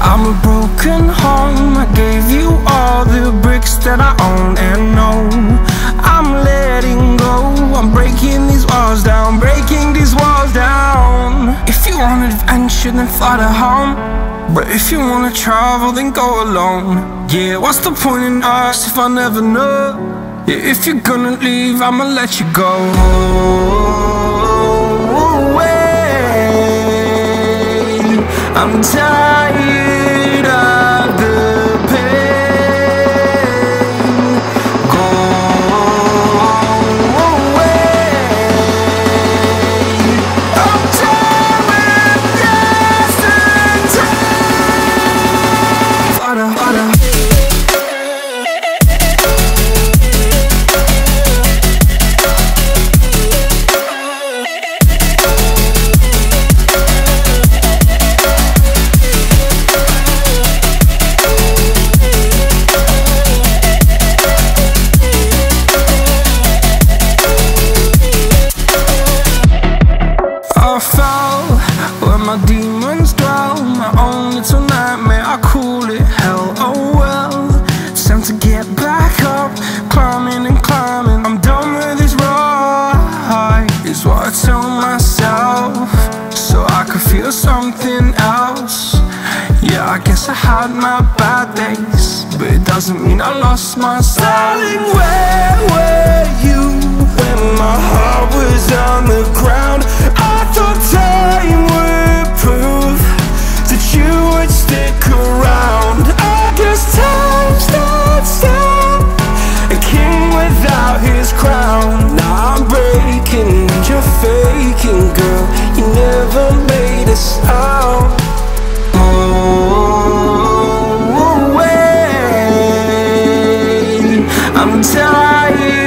I'm a broken home. I gave you all the bricks that I own and know. I'm letting go. I'm breaking these walls down, breaking these walls down. If you want adventure, then fly to home. But if you wanna travel, then go alone. Yeah, what's the point in us if I never know? Yeah, if you're gonna leave, I'ma let you go. I'm tired of the pain. Go away. I'm tired of yesterday. Harder, harder. My demons dwell, my own little nightmare, I call it hell. Oh well, it's time to get back up, climbing and climbing. I'm done with this ride, is what I tell myself, so I could feel something else. Yeah, I guess I had my bad days, but it doesn't mean I lost my style. Darling, where were you when my heart was on the ground? I thought time would prove that you would stick around. I guess time stood still, a king without his crown. Now I'm breaking and you're faking, girl. You never made a sound. Oh, wait, I'm tired